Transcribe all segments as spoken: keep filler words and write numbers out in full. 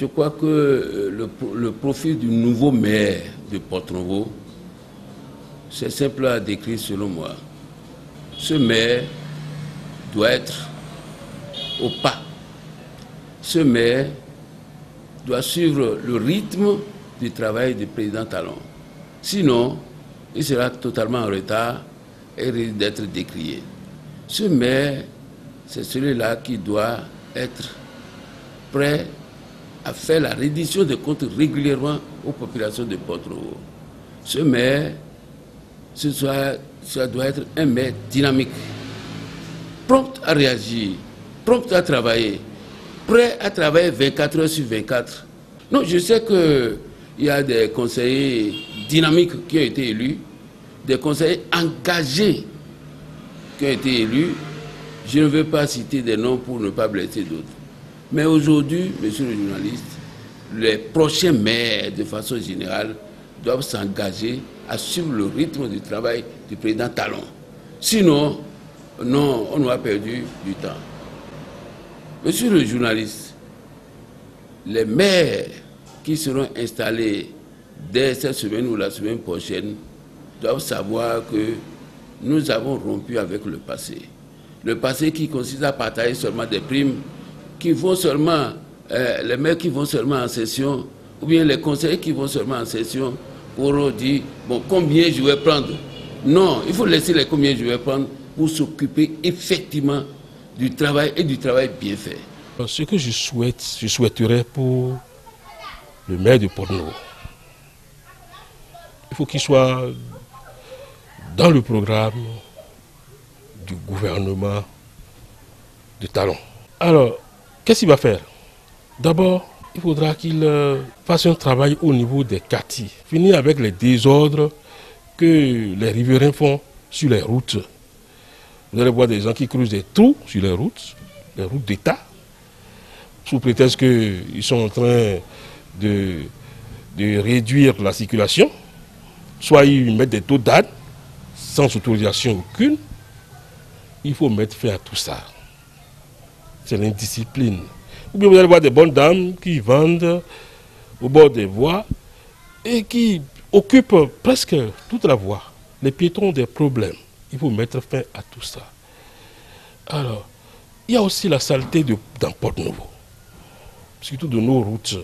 Je crois que le, le profil du nouveau maire de Porto-Novo, c'est simple à décrire selon moi. Ce maire doit être au pas. Ce maire doit suivre le rythme du travail du président Talon. Sinon, il sera totalement en retard et risque d'être décrié. Ce maire, c'est celui-là qui doit être prêt à faire la reddition des comptes régulièrement aux populations de Porto-Novo. Ce maire, ce soit, ça doit être un maire dynamique, prompt à réagir, prompt à travailler, prêt à travailler vingt-quatre heures sur vingt-quatre. Non, je sais qu'il y a des conseillers dynamiques qui ont été élus, des conseillers engagés qui ont été élus. Je ne veux pas citer des noms pour ne pas blesser d'autres. Mais aujourd'hui, monsieur le journaliste, les prochains maires, de façon générale, doivent s'engager à suivre le rythme du travail du président Talon. Sinon, non, on aura perdu du temps. Monsieur le journaliste, les maires qui seront installés dès cette semaine ou la semaine prochaine doivent savoir que nous avons rompu avec le passé. Le passé qui consiste à partager seulement des primes, qui vont seulement, euh, les maires qui vont seulement en session, ou bien les conseillers qui vont seulement en session pour dire, bon, combien je vais prendre. Non, il faut laisser les combien je vais prendre pour s'occuper effectivement du travail et du travail bien fait. Ce que je souhaite, je souhaiterais pour le maire de Porto-Novo, il faut qu'il soit dans le programme du gouvernement de Talon. Alors, qu'est-ce qu'il va faire? D'abord, il faudra qu'il fasse un travail au niveau des quartiers, finir avec les désordres que les riverains font sur les routes. Vous allez voir des gens qui creusent des trous sur les routes, les routes d'État, sous prétexte qu'ils sont en train de, de réduire la circulation. Soit ils mettent des taux d'âne sans autorisation aucune. Il faut mettre fin à tout ça. C'est l'indiscipline. Ou bien vous allez voir des bonnes dames qui vendent au bord des voies et qui occupent presque toute la voie. Les piétons ont des problèmes. Il faut mettre fin à tout ça. Alors, il y a aussi la saleté de, dans Porto-Novo, surtout de nos routes.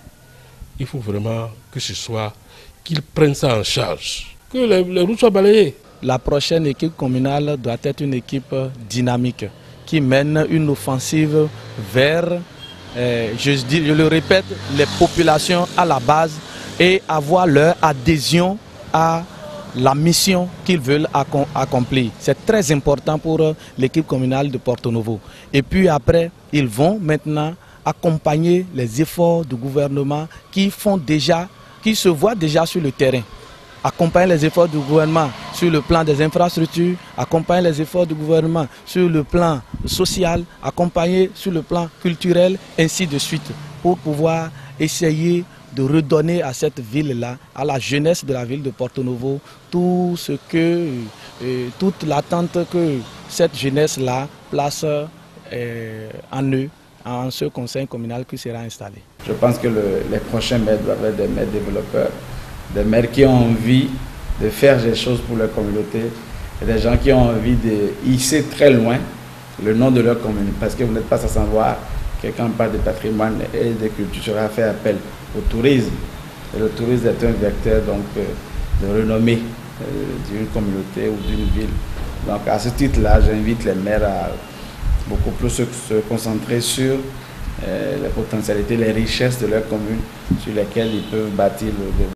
Il faut vraiment que ce soit, qu'ils prennent ça en charge, que les, les routes soient balayées. La prochaine équipe communale doit être une équipe dynamique qui mène une offensive vers, euh, je, dis, je le répète, les populations à la base et avoir leur adhésion à la mission qu'ils veulent accomplir. C'est très important pour l'équipe communale de Porto-Novo. Et puis après, ils vont maintenant accompagner les efforts du gouvernement qui font déjà, qui se voient déjà sur le terrain. Accompagner les efforts du gouvernement sur le plan des infrastructures, accompagner les efforts du gouvernement sur le plan social, accompagner sur le plan culturel, ainsi de suite, pour pouvoir essayer de redonner à cette ville-là, à la jeunesse de la ville de Porto-Novo, tout ce que, euh, toute l'attente que cette jeunesse-là place euh, en eux, en ce conseil communal qui sera installé. Je pense que le, les prochains maires doivent être des maires développeurs, des maires qui ont envie de faire des choses pour leur communauté, et des gens qui ont envie de hisser très loin le nom de leur commune, parce que vous n'êtes pas sans savoir que quand on parle de patrimoine et de culture, sera fait appel au tourisme. Et le tourisme est un vecteur donc, de renommée euh, d'une communauté ou d'une ville. Donc à ce titre-là, j'invite les maires à beaucoup plus se, se concentrer sur euh, les potentialités, les richesses de leur commune sur lesquelles ils peuvent bâtir le développement.